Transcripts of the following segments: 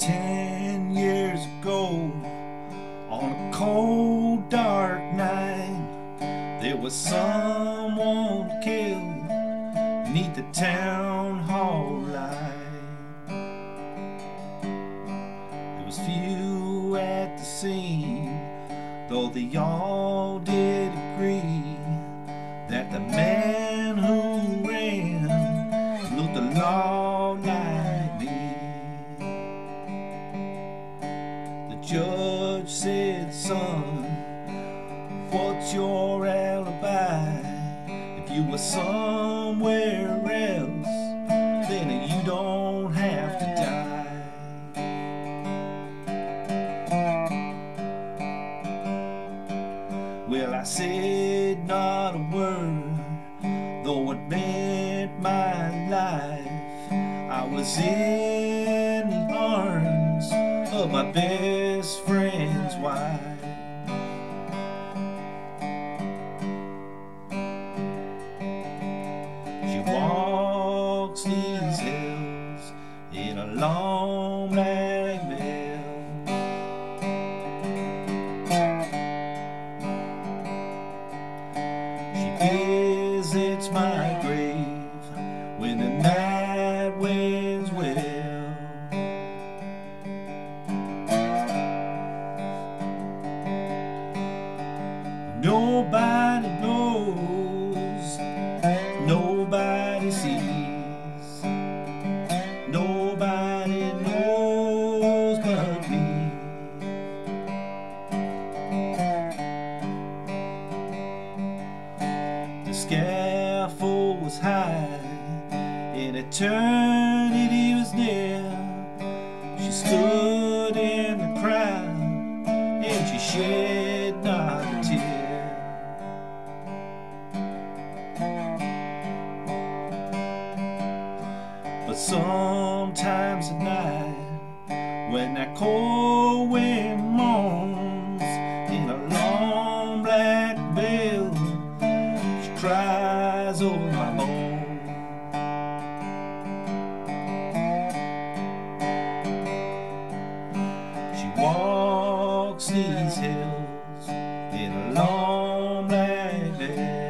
10 years ago, on a cold, dark night, there was someone killed beneath the town hall light. There was few at the scene, though they all did agree that the man who ran looked a lot like me. The judge said, "Son, what's your alibi? If you were somewhere else, then you don't have to die." Well, I said not a word, though it meant my life. I was in the arms of my best friend's wife. She walks these hills in a long black veil. She visits my grave when the night winds wail. Nobody knows, nobody sees, nobody knows but me. The scaffold was high, and eternity was near. She stood in the crowd, and she shed not a tear. But sometimes at night, when that cold wind moans in a long black veil, she cries over my bones. She walks these hills in a long black veil.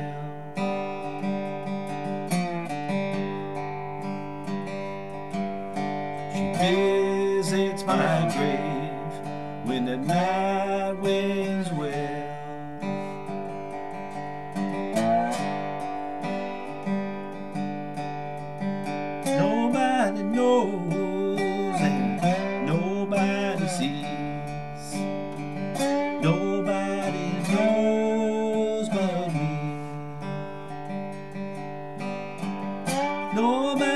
Visits my grave when the night winds wail. Nobody knows and nobody sees, nobody knows but me. Nobody